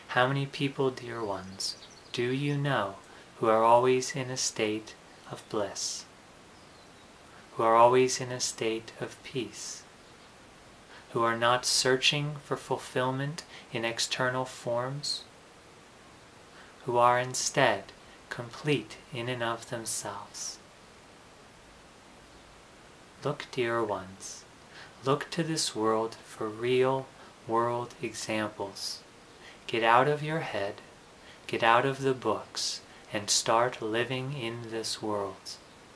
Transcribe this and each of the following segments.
How many people, dear ones, do you know who are always in a state of bliss, who are always in a state of peace, who are not searching for fulfillment in external forms, who are instead complete in and of themselves? Look, dear ones, look to this world for real world examples. Get out of your head, get out of the books, and start living in this world.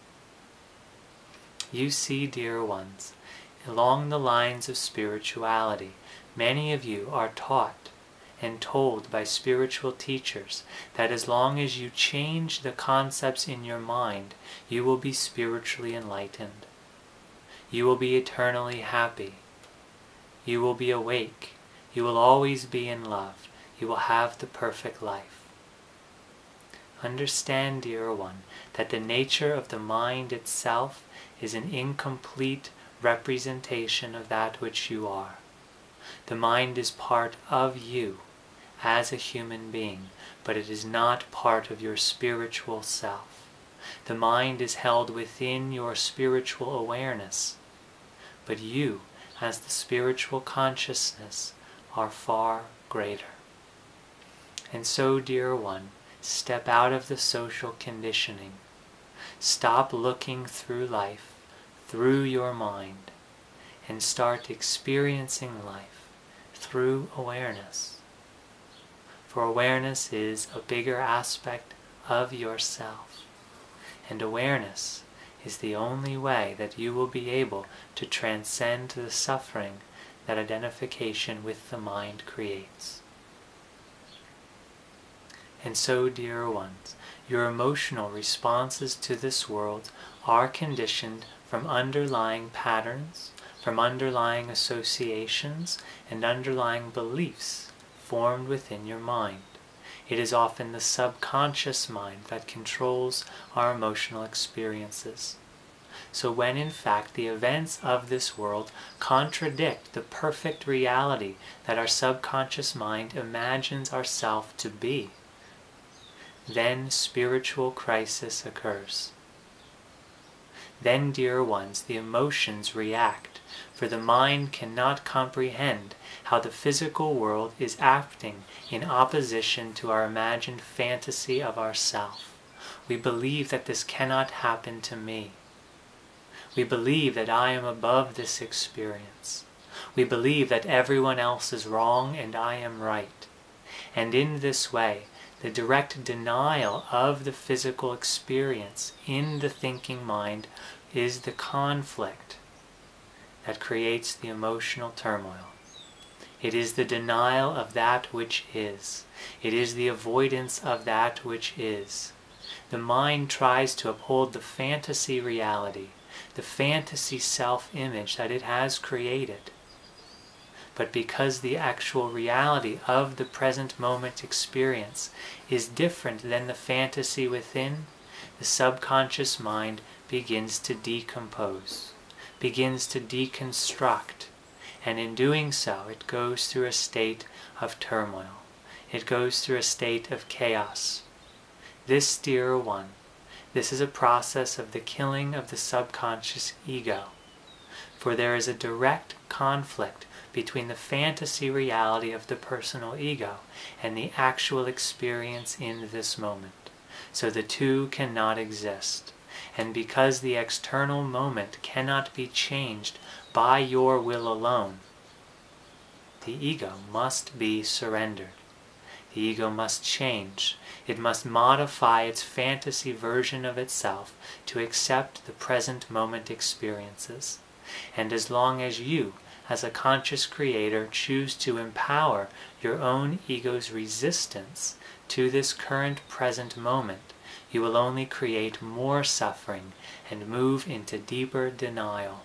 You see, dear ones, along the lines of spirituality, many of you are taught and told by spiritual teachers that as long as you change the concepts in your mind, you will be spiritually enlightened. You will be eternally happy. You will be awake. You will always be in love. You will have the perfect life. Understand, dear one, that the nature of the mind itself is an incomplete representation of that which you are. The mind is part of you as a human being, but it is not part of your spiritual self. The mind is held within your spiritual awareness, but you, as the spiritual consciousness, are far greater. And so, dear one, step out of the social conditioning. Stop looking through life, through your mind, and start experiencing life through awareness. For awareness is a bigger aspect of yourself, and awareness is the only way that you will be able to transcend the suffering that identification with the mind creates. And so, dear ones, your emotional responses to this world are conditioned from underlying patterns, from underlying associations, and underlying beliefs formed within your mind. It is often the subconscious mind that controls our emotional experiences. So when in fact the events of this world contradict the perfect reality that our subconscious mind imagines ourselves to be, then spiritual crisis occurs. Then, dear ones, the emotions react, for the mind cannot comprehend how the physical world is acting in opposition to our imagined fantasy of ourself. We believe that this cannot happen to me. We believe that I am above this experience. We believe that everyone else is wrong and I am right. And in this way, the direct denial of the physical experience in the thinking mind is the conflict that creates the emotional turmoil. It is the denial of that which is. It is the avoidance of that which is. The mind tries to uphold the fantasy reality, the fantasy self-image that it has created. But because the actual reality of the present moment experience is different than the fantasy within, the subconscious mind begins to decompose, begins to deconstruct, and in doing so it goes through a state of turmoil. It goes through a state of chaos. This, dear one, this is a process of the killing of the subconscious ego, for there is a direct conflict between the fantasy reality of the personal ego and the actual experience in this moment. So the two cannot exist. And because the external moment cannot be changed by your will alone, the ego must be surrendered. The ego must change. It must modify its fantasy version of itself to accept the present moment experiences. And as long as you, as a conscious creator, choose to empower your own ego's resistance to this current present moment, you will only create more suffering and move into deeper denial.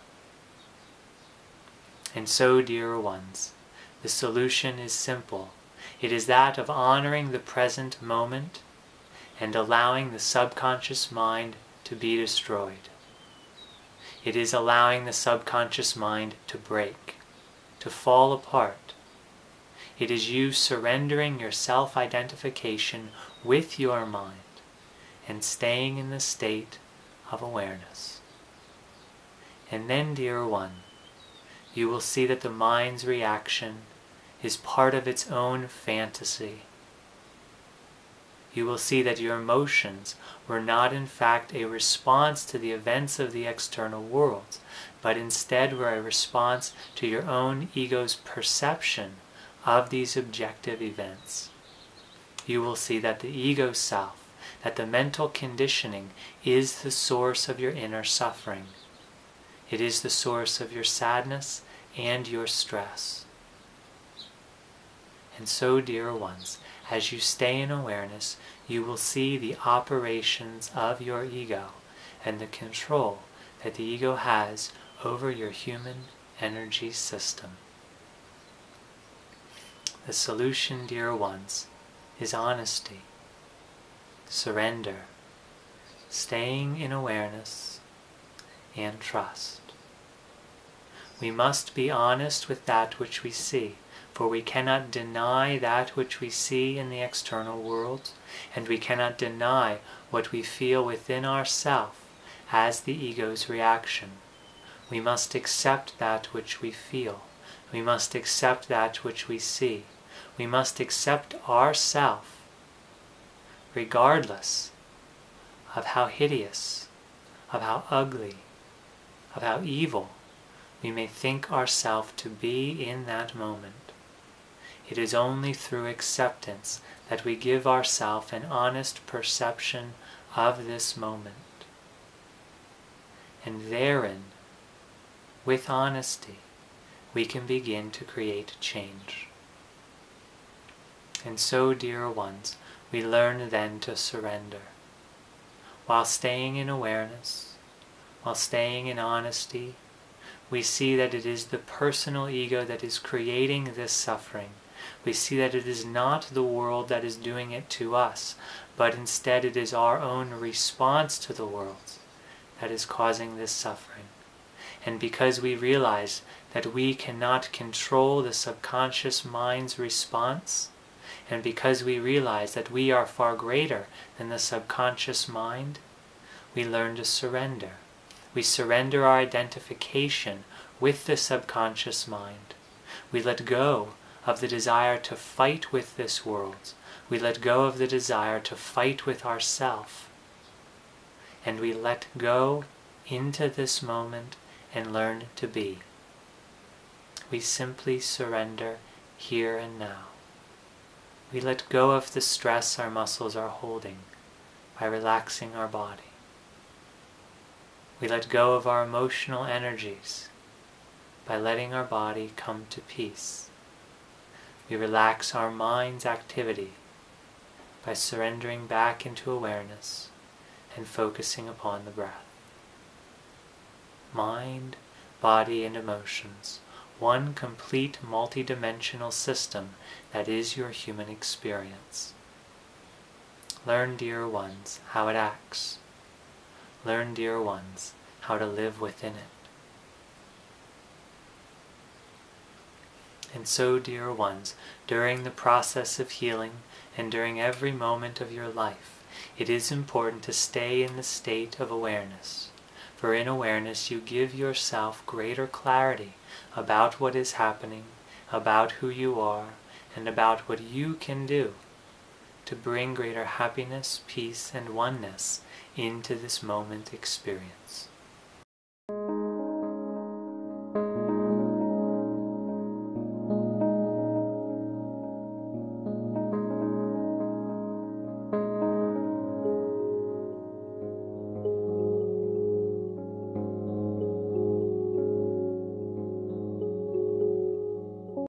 And so, dear ones, the solution is simple. It is that of honoring the present moment and allowing the subconscious mind to be destroyed. It is allowing the subconscious mind to break, to fall apart. It is you surrendering your self-identification with your mind and staying in the state of awareness. And then, dear one, you will see that the mind's reaction is part of its own fantasy. You will see that your emotions were not in fact a response to the events of the external world, but instead were a response to your own ego's perception of these objective events. You will see that the ego self, that the mental conditioning is the source of your inner suffering. It is the source of your sadness and your stress. And so, dear ones, as you stay in awareness, you will see the operations of your ego and the control that the ego has over your human energy system. The solution, dear ones, is honesty, surrender, staying in awareness, and trust. We must be honest with that which we see, for we cannot deny that which we see in the external world, and we cannot deny what we feel within ourselves as the ego's reaction. We must accept that which we feel. We must accept that which we see. We must accept ourself, regardless of how hideous, of how ugly, of how evil we may think ourselves to be in that moment. It is only through acceptance that we give ourselves an honest perception of this moment. And therein, with honesty, we can begin to create change. And so, dear ones, we learn then to surrender. While staying in awareness, while staying in honesty, we see that it is the personal ego that is creating this suffering. We see that it is not the world that is doing it to us, but instead it is our own response to the world that is causing this suffering. And because we realize that we cannot control the subconscious mind's response, and because we realize that we are far greater than the subconscious mind, we learn to surrender. We surrender our identification with the subconscious mind. We let go of the desire to fight with this world. We let go of the desire to fight with ourself. And we let go into this moment and learn to be. We simply surrender here and now. We let go of the stress our muscles are holding by relaxing our body. We let go of our emotional energies by letting our body come to peace. We relax our mind's activity by surrendering back into awareness and focusing upon the breath. Mind, body, and emotions, one complete multidimensional system that is your human experience. Learn, dear ones, how it acts. Learn, dear ones, how to live within it. And so, dear ones, during the process of healing and during every moment of your life, it is important to stay in the state of awareness. For in awareness you give yourself greater clarity about what is happening, about who you are, and about what you can do to bring greater happiness, peace, and oneness into this moment experience.